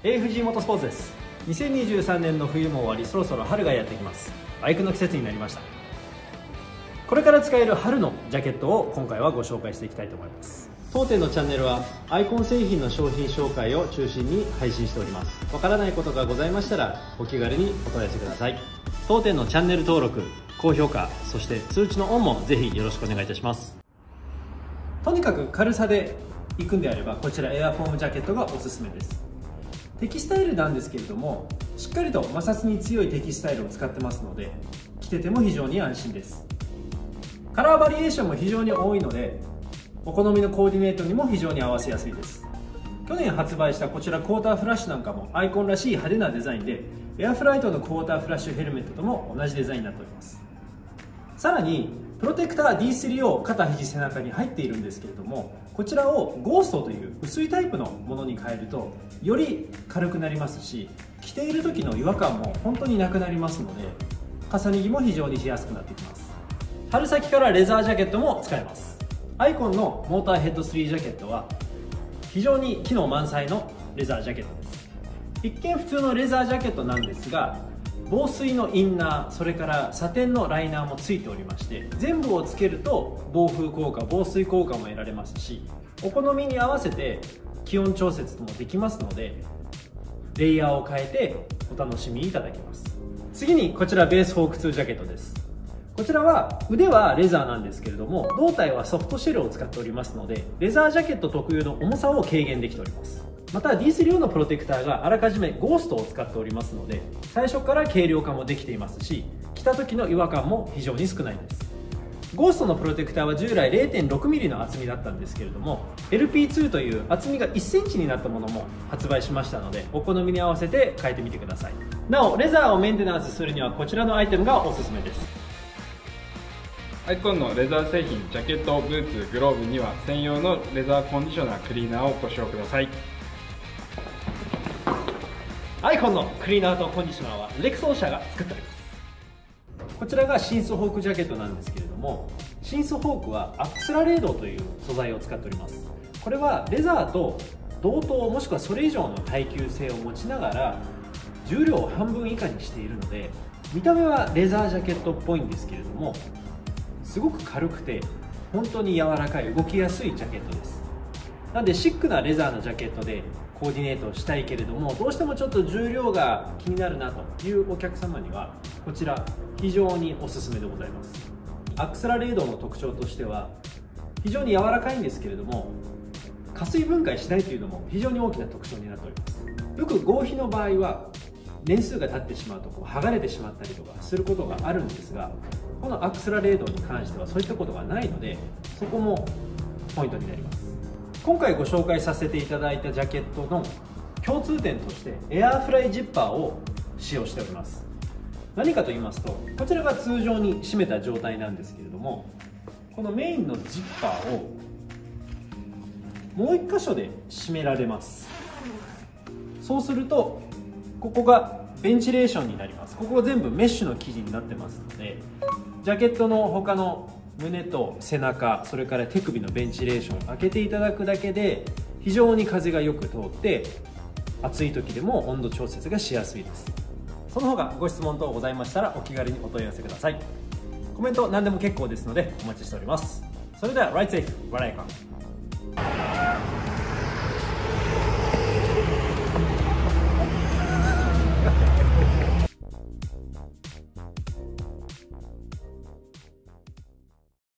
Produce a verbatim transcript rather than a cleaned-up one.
エーエフジー モトスポーツです。にせんにじゅうさんねんの冬も終わり、そろそろ春がやってきます。バイクの季節になりました。これから使える春のジャケットを今回はご紹介していきたいと思います。当店のチャンネルはアイコン製品の商品紹介を中心に配信しております。わからないことがございましたらお気軽にお問い合わせください。当店のチャンネル登録、高評価、そして通知のオンもぜひよろしくお願いいたします。とにかく軽さで行くんであれば、こちらエアフォームジャケットがおすすめです。テキスタイルなんですけれども、しっかりと摩擦に強いテキスタイルを使ってますので、着てても非常に安心です。カラーバリエーションも非常に多いので、お好みのコーディネートにも非常に合わせやすいです。去年発売したこちらクォーターフラッシュなんかもアイコンらしい派手なデザインで、エアフライトのクォーターフラッシュヘルメットとも同じデザインになっております。さらにプロテクター ディースリーオー 肩肘背中に入っているんですけれども、こちらをゴーストという薄いタイプのものに変えるとより軽くなりますし、着ている時の違和感も本当になくなりますので、重ね着も非常にしやすくなってきます。春先からレザージャケットも使えます。アイコンのモーターヘッドスリージャケットは非常に機能満載のレザージャケットです。一見普通のレザージャケットなんですが、防水のインナー、それからサテンのライナーもついておりまして、全部をつけると防風効果、防水効果も得られますし、お好みに合わせて気温調節もできますので、レイヤーを変えてお楽しみいただけます。次にこちらベースホークツージャケットです。こちらは腕はレザーなんですけれども、胴体はソフトシェルを使っておりますので、レザージャケット特有の重さを軽減できております。また ディースリーオー のプロテクターがあらかじめゴーストを使っておりますので、最初から軽量化もできていますし、着た時の違和感も非常に少ないです。ゴーストのプロテクターは従来 れいてんろくミリ の厚みだったんですけれども、 エルピーツー という厚みがいっセンチになったものも発売しましたので、お好みに合わせて変えてみてください。なおレザーをメンテナンスするにはこちらのアイテムがおすすめです。 アイコンのレザー製品、ジャケット、ブーツ、グローブには専用のレザーコンディショナー、クリーナーをご使用ください。 アイコンのクリーナーとコンディショナーはレクソン社が作っております。こちらがシンスホークジャケットなんですけれども、シンスホークはアクスラレードという素材を使っております。これはレザーと同等もしくはそれ以上の耐久性を持ちながら重量を半分以下にしているので、見た目はレザージャケットっぽいんですけれども、すごく軽くて本当に柔らかい、動きやすいジャケットです。なのでシックなレザーのジャケットでコーディネートをしたいけれども、どうしてもちょっと重量が気になるなというお客様にはこちら非常におすすめでございます。アクスラレードの特徴としては非常に柔らかいんですけれども、加水分解しないというのも非常に大きな特徴になっております。よく合皮の場合は年数が経ってしまうとこう剥がれてしまったりとかすることがあるんですが、このアクスラレードに関してはそういったことがないので、そこもポイントになります。今回ご紹介させていただいたジャケットの共通点としてエアーフライジッパーを使用しております。何かと言いますと、こちらが通常に締めた状態なんですけれども、このメインのジッパーをもういっ箇所で締められます。そうするとここがベンチレーションになります。ここが全部メッシュの生地になってますので、ジャケットの他の胸と背中、それから手首のベンチレーションを開けていただくだけで非常に風がよく通って暑い時でも温度調節がしやすいです。その他ご質問等ございましたらお気軽にお問い合わせください。コメント何でも結構ですのでお待ちしております。それではライトセーフ、バラヤカン。